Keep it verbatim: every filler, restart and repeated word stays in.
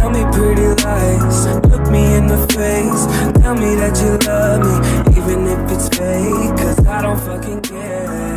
Tell me pretty lies, look me in the face. Tell me that you love me, even if it's fake, cause I don't fucking care.